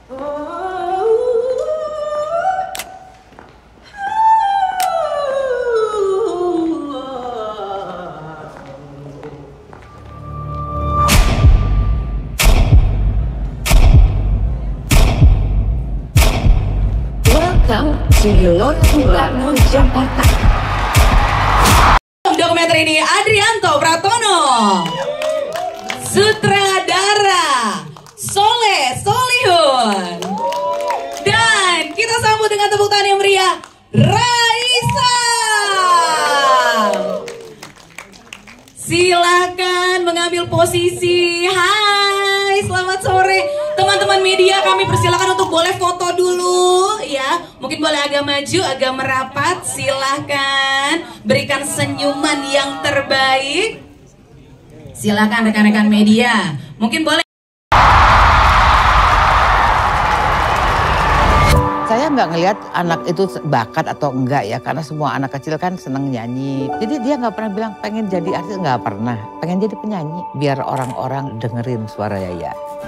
Welcome to Yulon Bangun Jakarta. Dokumenter ini Adrianto Pratono, sutradara Soleh Solihun, dan kita sambut dengan tepuk tangan yang meriah Raisa. Silahkan mengambil posisi. Hai, selamat sore teman-teman media, kami persilakan untuk boleh foto dulu ya. Mungkin boleh agak maju, agak merapat. Silahkan berikan senyuman yang terbaik. Silahkan rekan-rekan media. Mungkin boleh. Saya nggak ngelihat anak itu bakat atau enggak ya, karena semua anak kecil kan seneng nyanyi. Jadi dia nggak pernah bilang pengen jadi artis, nggak pernah. Pengen jadi penyanyi, biar orang-orang dengerin suara Yaya.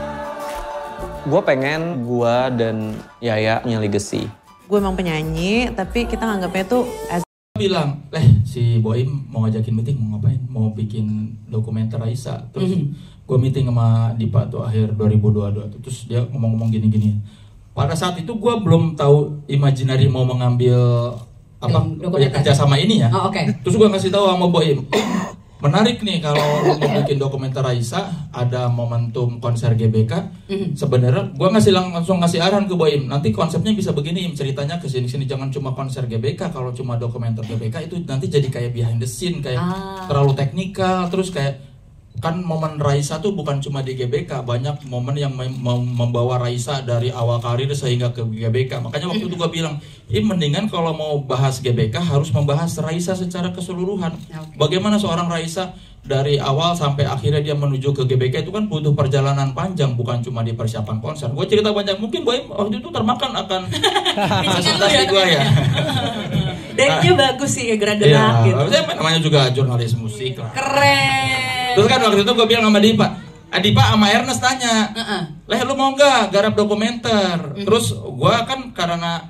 Gue pengen gue dan Yaya punya legacy. Gue emang penyanyi, tapi kita nganggapnya tuh bilang, si Boim mau ngajakin meeting, mau ngapain? Mau bikin dokumenter Raisa. Terus gue meeting sama Dipa tuh akhir 2022 tuh. Terus dia ngomong-ngomong gini-gini. Pada saat itu gue belum tahu Imaginary mau mengambil ya, kerja sama ini ya. Oh, okay. Terus gue ngasih tahu sama Boim, menarik nih kalau mau bikin dokumenter Raisa, ada momentum konser GBK. Sebenarnya gue langsung ngasih arahan ke Boim, nanti konsepnya bisa begini, ceritanya ke sini-sini, jangan cuma konser GBK. Kalau cuma dokumenter GBK itu nanti jadi kayak behind the scene, kayak terlalu teknikal. Terus kayak kan momen Raisa tuh bukan cuma di GBK, banyak momen yang membawa Raisa dari awal karir sehingga ke GBK. Makanya waktu itu gue bilang, mendingan kalau mau bahas GBK harus membahas Raisa secara keseluruhan. Bagaimana seorang Raisa dari awal sampai akhirnya dia menuju ke GBK itu kan butuh perjalanan panjang, bukan cuma di persiapan konser. Gue cerita banyak, mungkin Boy waktu itu termakan akan presentasi gue ya. decknya bagus sih, gerak-gerak gitu. Namanya juga jurnalis musik lah. Keren. Terus kan waktu itu gue bilang sama Dipa sama Ernest tanya, lu mau nggak garap dokumenter? Terus gue kan karena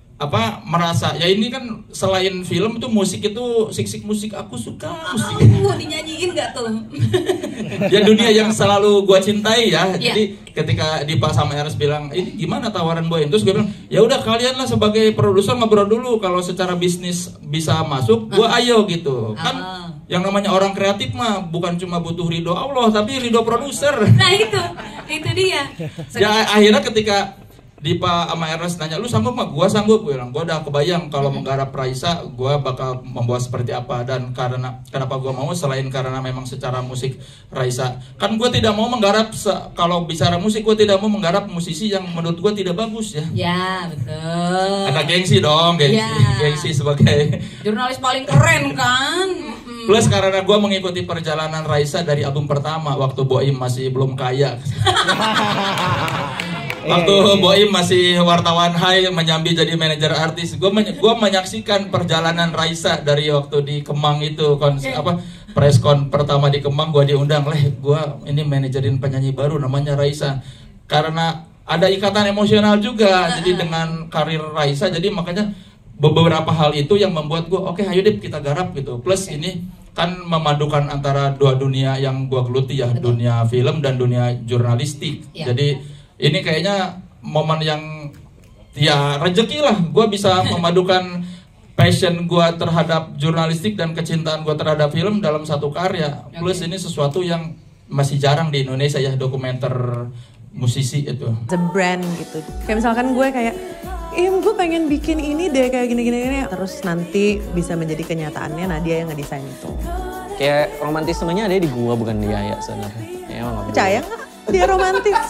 merasa ya ini kan selain film itu musik itu sik-sik musik aku suka musik. Dinyanyiin nggak tuh? Ya dunia yang selalu gue cintai ya. Jadi ketika Dipa sama Ernest bilang ini gimana tawaran Boy, terus gue bilang ya udah kalian lah sebagai produser ngobrol dulu, kalau secara bisnis bisa masuk gue ayo gitu kan. Yang namanya orang kreatif mah bukan cuma butuh ridho Allah, tapi ridho produser. Nah itu dia. Ya akhirnya ketika Dipa sama Ernest nanya, lu sanggup nggak? Gua sanggup, gue bilang. Gua udah kebayang kalau menggarap Raisa, gua bakal membuat seperti apa. Dan kenapa gua mau, selain karena memang secara musik Raisa, kan gua tidak mau menggarap kalau bicara musik, gua tidak mau menggarap musisi yang menurut gua tidak bagus ya. Ya betul. Ada gengsi dong, gengsi sebagai jurnalis paling keren kan. Plus karena gue mengikuti perjalanan Raisa dari album pertama waktu Boim masih belum kaya. Waktu Boim masih wartawan Hai menyambi jadi manajer artis, gue menyaksikan perjalanan Raisa dari waktu di Kemang itu preskon pertama di Kemang, gue diundang, gue ini manajerin penyanyi baru namanya Raisa. Karena ada ikatan emosional juga, jadi dengan karir Raisa, jadi makanya beberapa hal itu yang membuat gue oke, ayo deh kita garap gitu. Plus ini kan memadukan antara dua dunia yang gue geluti ya, dunia film dan dunia jurnalistik. Jadi ini kayaknya momen yang ya rezeki lah, gue bisa memadukan passion gue terhadap jurnalistik dan kecintaan gue terhadap film dalam satu karya. Plus ini sesuatu yang masih jarang di Indonesia ya, dokumenter musisi itu. The brand gitu. Kayak misalkan gue kayak gue pengen bikin ini deh kayak gini-gini. Terus nanti bisa menjadi kenyataannya Nadia yang ngedesain itu. Kayak romantismenya ada di gua, bukan dia ya sebenarnya. Percaya nggak dia romantis?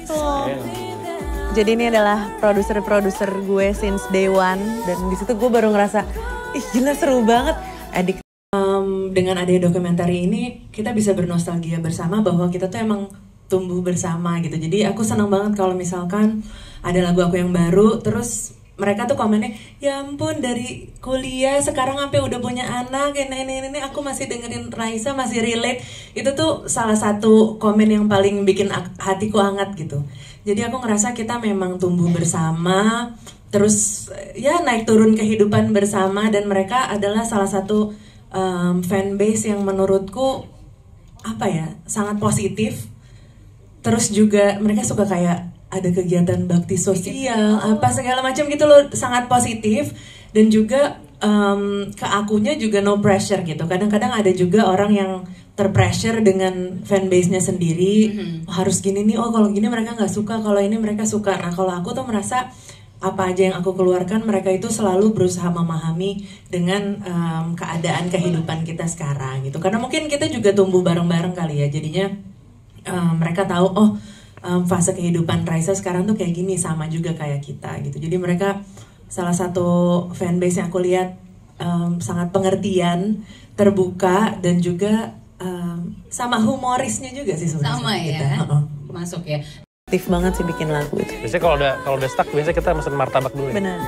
Jadi ini adalah produser-produser gue since day one. Dan di situ gue baru ngerasa, gila seru banget. Dengan adanya dokumenter ini, kita bisa bernostalgia bersama bahwa kita tuh emang tumbuh bersama gitu. Jadi aku senang banget kalau misalkan ada lagu aku yang baru, terus mereka tuh komennya, ya ampun dari kuliah sekarang sampai udah punya anak, ini aku masih dengerin Raisa, masih relate. Itu tuh salah satu komen yang paling bikin hatiku hangat gitu. Jadi aku ngerasa kita memang tumbuh bersama, terus ya naik turun kehidupan bersama, dan mereka adalah salah satu fanbase yang menurutku apa ya, sangat positif. Terus juga mereka suka kayak ada kegiatan bakti sosial, apa segala macam gitu loh, sangat positif. Dan juga ke akunya juga no pressure gitu. Kadang-kadang ada juga orang yang terpressure dengan fanbase-nya sendiri, harus gini nih, oh kalau gini mereka nggak suka, kalau ini mereka suka. Nah kalau aku tuh merasa apa aja yang aku keluarkan, mereka itu selalu berusaha memahami dengan keadaan kehidupan kita sekarang gitu. Karena mungkin kita juga tumbuh bareng-bareng kali ya, jadinya mereka tahu oh fase kehidupan Raisa sekarang tuh kayak gini, sama juga kayak kita gitu. Jadi mereka salah satu fanbase yang aku lihat sangat pengertian, terbuka, dan juga sama humorisnya juga sih sebenarnya. Sama ya, kita. Masuk ya. Aktif banget sih bikin lagu itu. Biasanya kalau udah stuck biasanya kita mesen martabak dulu ya. Benar.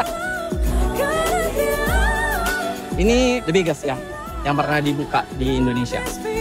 Ini The Biggest ya, yang pernah dibuka di Indonesia.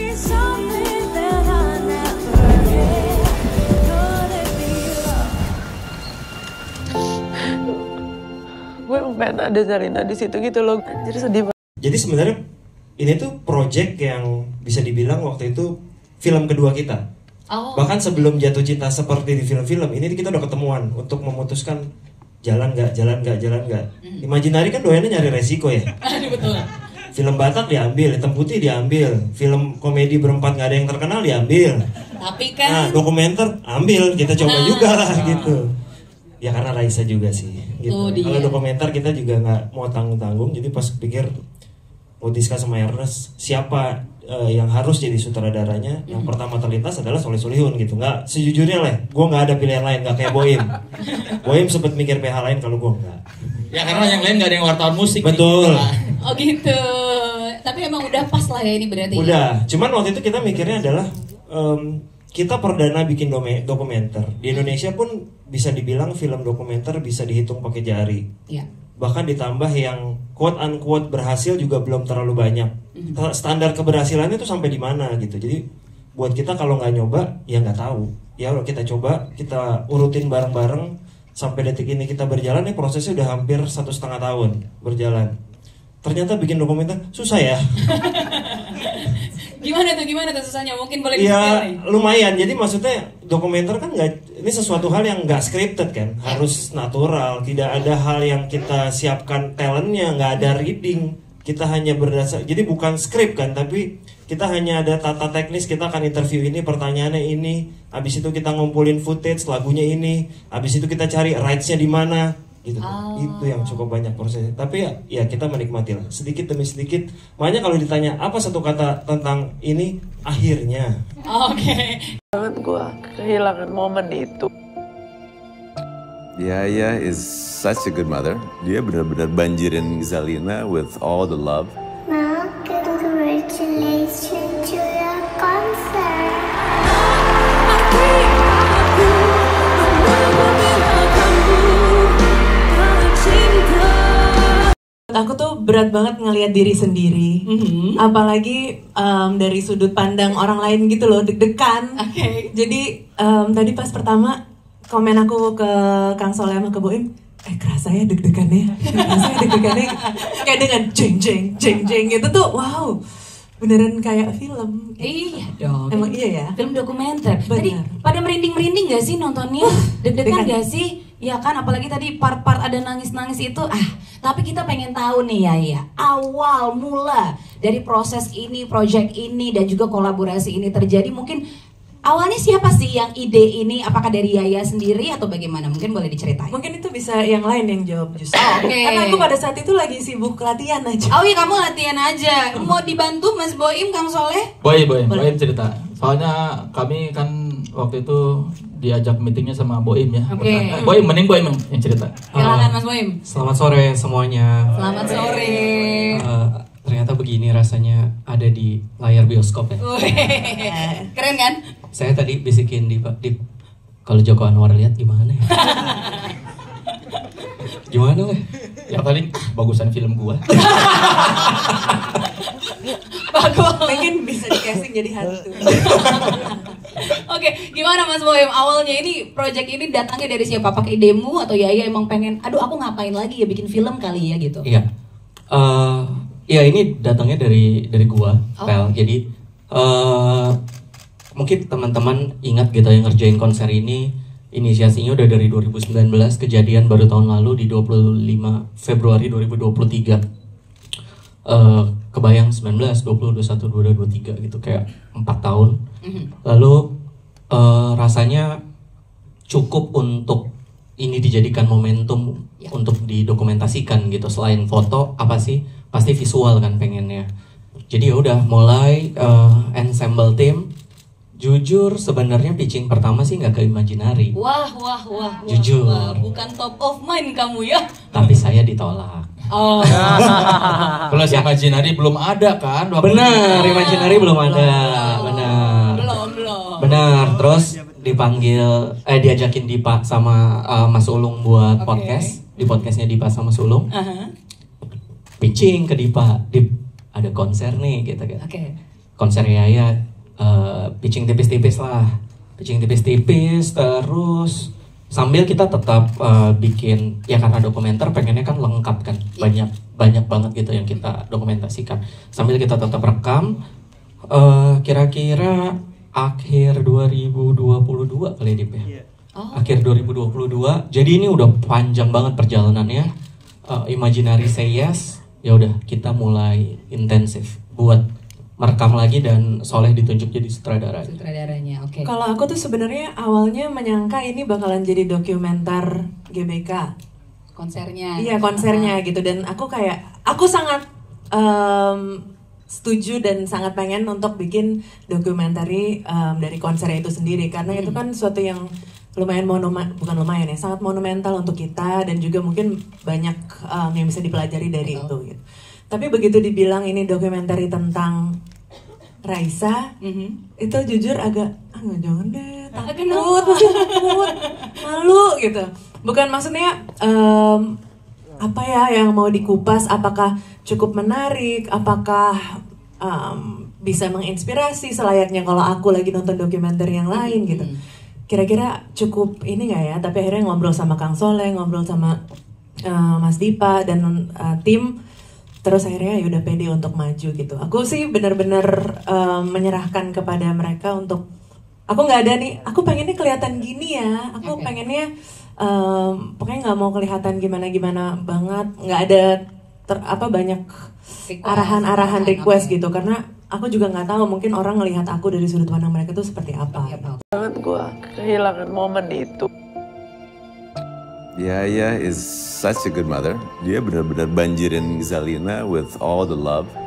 Gue pengen ada Zarina di situ gitu loh. Jadi sedih banget. Jadi sebenarnya ini tuh project yang bisa dibilang waktu itu film kedua kita. Bahkan sebelum Jatuh Cinta seperti di film-film ini kita udah ketemuan untuk memutuskan jalan nggak. Imaginary kan doyannya nyari resiko ya. Betul. Film Batak diambil, Hitam Putih diambil, film komedi berempat nggak ada yang terkenal diambil. Tapi kan Nah dokumenter ambil, kita coba juga lah gitu. Ya karena Raisa juga sih gitu. Kalau dokumenter kita juga nggak mau tanggung-tanggung, jadi pas pikir Mutiska sama Ernest siapa yang harus jadi sutradaranya, yang pertama terlintas adalah Soleh Solihun gitu. Nggak, sejujurnya lah, gue nggak ada pilihan lain, nggak kayak Boim. Boim sempet mikir PH lain, kalau gue nggak. Ya karena yang lain nggak ada yang wartawan musik. Betul. oh gitu. Tapi emang udah pas lah ya ini berarti. Udah, cuman waktu itu kita mikirnya adalah kita perdana bikin dokumenter. Di Indonesia pun bisa dibilang film dokumenter bisa dihitung pakai jari. Iya. Bahkan ditambah yang quote unquote berhasil juga belum terlalu banyak. Standar keberhasilannya tuh sampai di mana gitu. Jadi buat kita kalau nggak nyoba ya nggak tahu. Ya udah kita coba, kita urutin bareng-bareng sampai detik ini kita berjalan. Nih prosesnya udah hampir 1,5 tahun berjalan. Ternyata bikin dokumenter susah ya. Gimana tuh susahnya? Mungkin boleh ya di-share. lumayan. Jadi maksudnya dokumenter kan nggak, ini sesuatu hal yang nggak scripted kan, harus natural. Tidak ada hal yang kita siapkan talentnya, nggak ada reading. Kita hanya berdasar, jadi bukan skrip kan, tapi kita hanya ada tata teknis. Kita akan interview ini, pertanyaannya ini, habis itu kita ngumpulin footage lagunya ini, habis itu kita cari rights-nya di mana. Gitu. Itu yang cukup banyak prosesnya. Tapi ya kita menikmati lah sedikit demi sedikit. Makanya kalau ditanya apa satu kata tentang ini, akhirnya. Oke. Banget gue kehilangan momen itu. Yaya is such a good mother. Dia benar-benar banjirin Zalina with all the love. Ma, congratulations to your concert. Aku tuh berat banget ngelihat diri sendiri, apalagi dari sudut pandang orang lain gitu loh, deg-degan. Jadi tadi pas pertama komen aku ke Kang Soleh sama ke Boim, kerasa ya deg-degannya, kayak dengan jeng itu tuh wow, beneran kayak film. Iya dong. Emang iya ya? Film dokumenter. Tadi Benar. pada merinding-merinding gak sih nontonnya? Deg-degan gak sih? Ya kan, apalagi tadi part-part ada nangis-nangis itu. Tapi kita pengen tahu nih ya, awal mula dari proses ini, project ini, dan juga kolaborasi ini terjadi. Mungkin awalnya siapa sih yang ide ini? Apakah dari Yaya sendiri atau bagaimana? Mungkin boleh diceritain. Mungkin itu bisa yang lain yang jawab justru. Oke. Karena aku pada saat itu lagi sibuk latihan aja. Oh iya, kamu latihan aja. Mau dibantu Mas Boim, Kang Soleh? Boim cerita. Soalnya kami kan waktu itu diajak meetingnya sama Boim ya. Oke. Boim yang cerita. Silakan Mas Boim. Selamat sore semuanya. Selamat sore. Ternyata begini rasanya ada di layar bioskop ya. Keren kan? Saya tadi bisikin di kalau Joko Anwar lihat gimana ya? Gimana lah? Ya paling bagusan film gua. Bagus. Mungkin bisa di casting jadi hantu. Oke, gimana Mas Bohem? Awalnya ini project ini datangnya dari siapa? Pakai demo atau ya emang pengen, aduh aku ngapain lagi ya, bikin film kali ya gitu? Iya. Ya ini datangnya dari gua, Pel. Jadi mungkin teman-teman ingat gitu yang ngerjain konser ini, inisiasinya udah dari 2019, kejadian baru tahun lalu di 25 Februari 2023. Kebayang 19, 20, 21, 22, 23 gitu, kayak 4 tahun. Lalu rasanya cukup untuk ini dijadikan momentum untuk didokumentasikan gitu. Selain foto, apa sih? Pasti visual kan pengennya. Jadi ya udah mulai ensemble team. Jujur sebenarnya pitching pertama sih nggak ke Imaginary. Wah. Jujur. Wah, bukan top of mind kamu ya. Tapi saya ditolak. Oh. Plus Imaginary belum ada kan? Benar, Imaginary belum ada. Benar. Belum. Benar. Terus dipanggil, diajakin Dipa sama Mas Ulung buat podcast. Di podcastnya Dipa sama Mas Ulung. Pitching ke Dipa, Dip, ada konser nih gitu kan. Konser Yaya, pitching tipis-tipis lah. Pitching tipis-tipis, terus sambil kita tetap bikin, ya karena dokumenter pengennya kan lengkap kan, banyak banget gitu yang kita dokumentasikan. Sambil kita tetap rekam, kira-kira akhir 2022 kali Dip ya. Akhir 2022. Jadi ini udah panjang banget perjalanannya. Imaginary Say Yes, ya udah kita mulai intensif buat merekam lagi dan Soleh ditunjuk jadi sutradaranya. Oke. Kalau aku tuh sebenarnya awalnya menyangka ini bakalan jadi dokumenter GBK. Konsernya. Iya, konsernya gitu, dan aku sangat setuju dan sangat pengen untuk bikin dokumenter dari konser itu sendiri, karena itu kan suatu yang lumayan sangat monumental untuk kita, dan juga mungkin banyak yang bisa dipelajari dari itu gitu. Tapi begitu dibilang ini dokumenter tentang Raisa, itu jujur agak jangan deh, takut, malu gitu. Bukan maksudnya apa ya yang mau dikupas, apakah cukup menarik, apakah bisa menginspirasi selayaknya kalau aku lagi nonton dokumenter yang lain gitu. Kira-kira cukup ini nggak ya? Tapi akhirnya ngobrol sama Kang Soleh, ngobrol sama Mas Dipa dan tim. Terus akhirnya ya udah pede untuk maju gitu. Aku sih benar-benar menyerahkan kepada mereka untuk, aku nggak ada nih, aku pengennya kelihatan gini ya. Aku pengennya pokoknya nggak mau kelihatan gimana-gimana banget. Nggak ada banyak arahan-arahan request gitu. Karena aku juga nggak tahu, mungkin orang ngelihat aku dari sudut pandang mereka tuh seperti apa. Banget gue kehilangan momen itu. Yaya is such a good mother. Dia benar-benar banjirin Zalina with all the love.